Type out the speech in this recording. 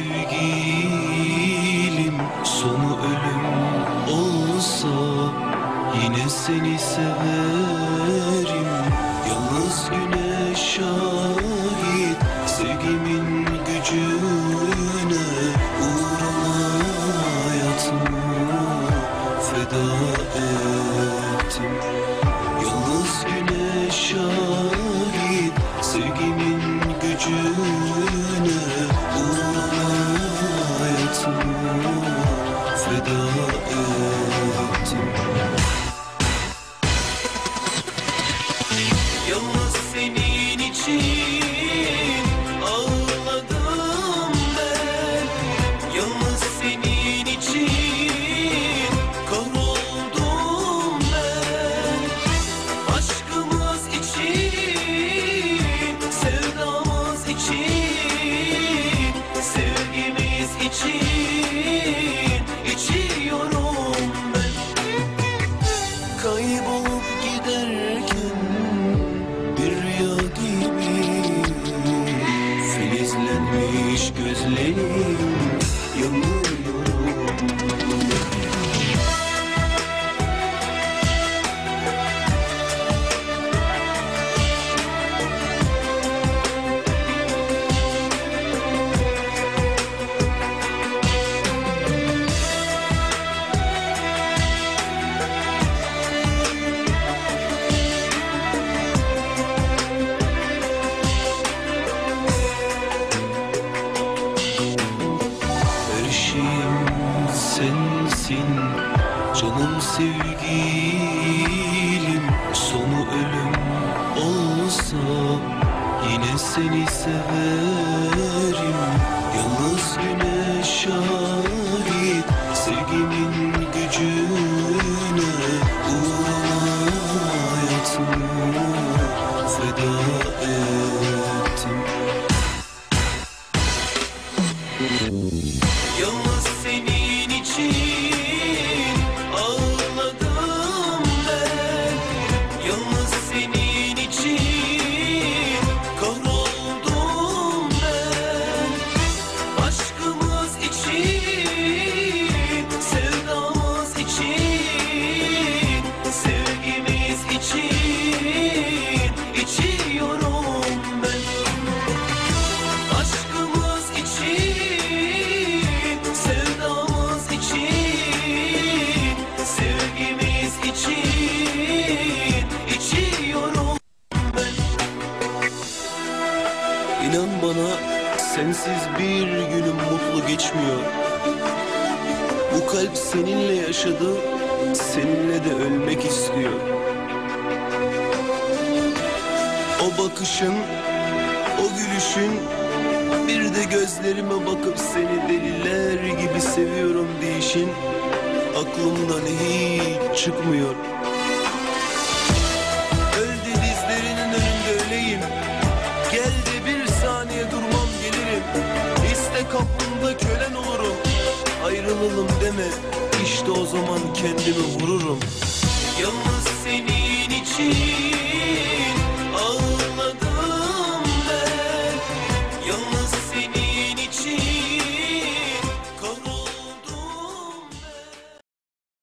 sevgilim sonu ölüm olsa yine seni severim. Yalnız güneş şahit sevgimin gücüne, uğruna hayatımı feda ettim. Yalnız güneş şahit sevgimin gücüne, uğruna hayatımı feda ettim. Yalnız senin için ağladım ben, yalnız senin için kahroldum ben. Aşkımız için, sevdamız için, sevgimiz için içiyorum ben. Kaybolup giderken bir rüya gibi filizlenmiş gözlerim, yanıyorum. Her şeyim sensin canım sevgilim, sonu ölüm olsa yine seni severim. Yalnız güneş şahit sevgimin gücüne, uğruna hayatımı feda ettim. Yalnız senin için ağladım ben, yalnız senin için kahroldum ben. Aşkımız için, sevdamız için, sevgimiz için içiyorum ben. Aşkımız için, sevdamız için, sevgimiz için içiyorum ben. İnan bana, sensiz bir günüm mutlu geçmiyor. Bu kalp seninle yaşadı, seninle de ölmek istiyor. O bakışın, o gülüşün, bir de gözlerime bakıp seni deliler gibi seviyorum deyişin aklımdan hiç çıkmıyor. Öl de dizlerinin önünde öleyim, gel de bir saniye durmam gelirim. İste kapında kölen olurum, ayrılalım deme, işte o zaman kendimi vururum. Yalnız senin için